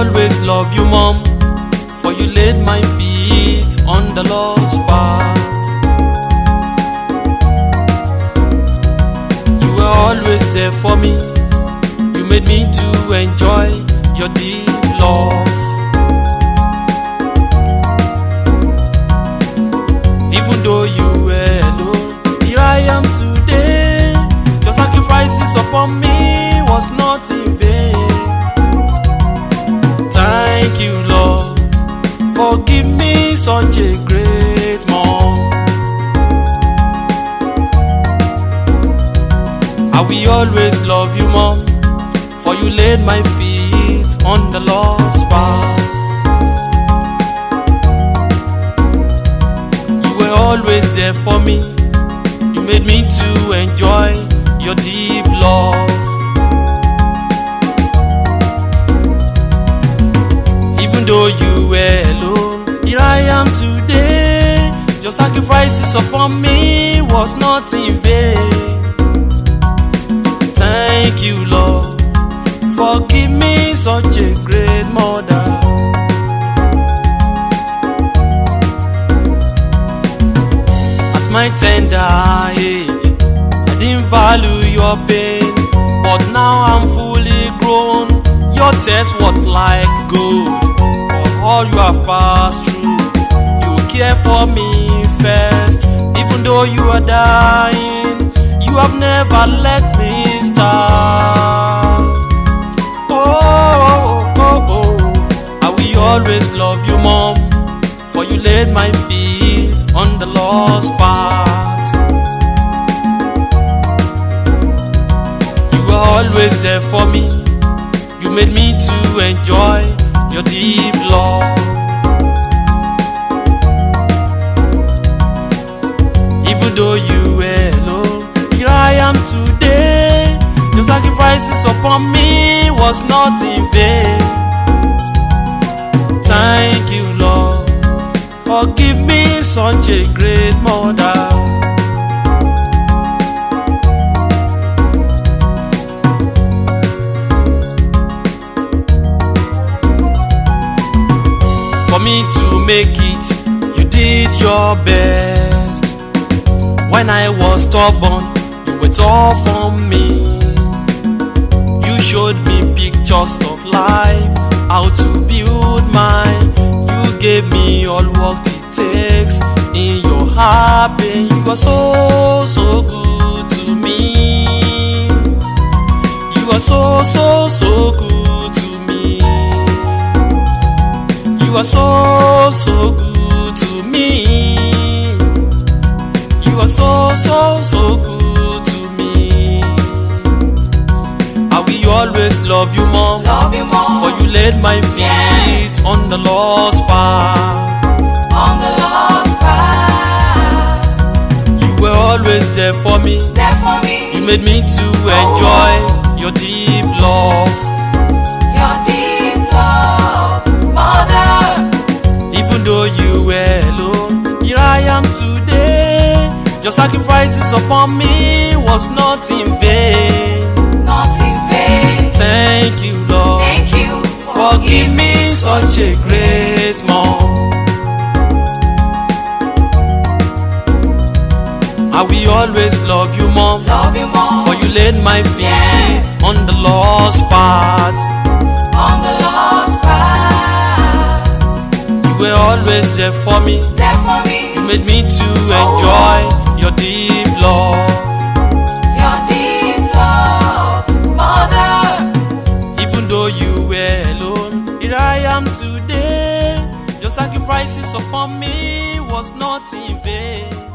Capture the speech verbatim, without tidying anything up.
always love you, Mom, for you laid my feet on the lost path. You were always there for me. You made me to enjoy your deep love. Even though you were alone, here I am today. Your sacrifices upon me was not in vain. Thank you, Lord, for giving me such a great mom. I will always love you, Mom, for you laid my feet on the lost path. You were always there for me. You made me to enjoy your deep love. Even though you were alone, here I am today. Your sacrifices upon me was not in vain. Thank you, Lord, for giving me such a great mother. At my tender age, I didn't value your pain, but now I'm fully grown. Your tears worth like gold. For all you have passed through, you care for me first. Even though you are dying, you have never let me starve. Oh, oh, oh, oh, I will always love you, Mom, for you laid my feet on the lost path. You were always there for me. You made me to enjoy your deep love. Even though you were alone, here I am today. Your sacrifices upon me was not in vain. Thank you, Lord, for giving me such a great mother. For me to make it, you did your best. When I was stubborn, you were tough on me. You showed me pictures of life, how to build mine. You gave me all what it takes in your heart, and you are so, so good to me. You are so, so, so good to me. You are so, so good to me. You are so, so, so good to me. I will always love you, Mom, Love you, Mom, for you laid my feet yeah. on the lost path. On the lost path. You were always there for me. There for me. You made me to enjoy your deep love. Your deep love, Mother. Even though you were alone, here I am today. Your sacrifices upon me was not in vain. Not in vain. Thank you, Lord, Thank you for giving me such a great mom. I will always love you, Mom, Love you, Mom, for you laid my feet yeah. on the lost path. On the lost path. You were always there for me. There for me. You made me to enjoy your deep love. Your deep love, Mother. Even though you were alone, here I am today. Your sacrifices upon me was not in vain.